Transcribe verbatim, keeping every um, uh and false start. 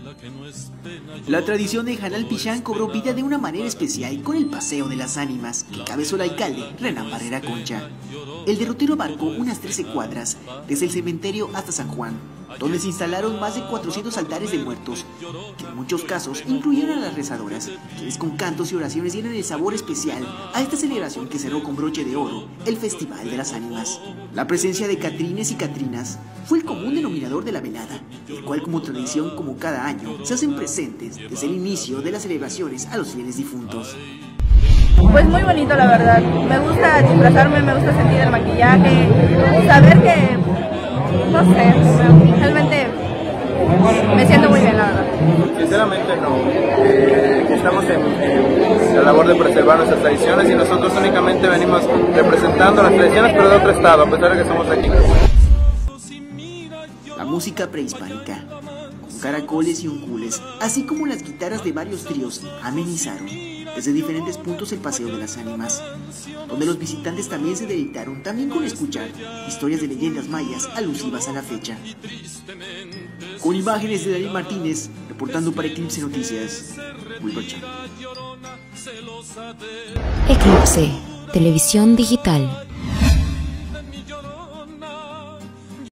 La tradición de Janal Pichán cobró vida de una manera especial con el Paseo de las Ánimas, que encabezó el alcalde Renan Barrera Concha. El derrotero abarcó unas trece cuadras, desde el cementerio hasta San Juan, donde se instalaron más de cuatrocientos altares de muertos, que en muchos casos incluyeron a las rezadoras, quienes con cantos y oraciones dieron el sabor especial a esta celebración que cerró con broche de oro el Festival de las Ánimas. La presencia de catrines y catrinas fue el común denominador de la velada, el cual como tradición como cada año se hacen presentes desde el inicio de las celebraciones a los fieles difuntos. Pues muy bonito, la verdad. Me gusta disfrazarme, me gusta sentir el maquillaje, saber que, no sé, realmente me siento muy bien, la verdad. Sinceramente no. Eh, estamos en, en la labor de preservar nuestras tradiciones y nosotros únicamente venimos representando las tradiciones, pero de otro estado, a pesar de que somos aquí. La música prehispánica, con caracoles y uncules, así como las guitarras de varios tríos, amenizaron desde diferentes puntos el Paseo de las Ánimas, donde los visitantes también se deleitaron también con escuchar historias de leyendas mayas alusivas a la fecha. Con imágenes de Daniel Martínez, reportando para Eclipse Noticias, Wilbercha. Eclipse, televisión digital.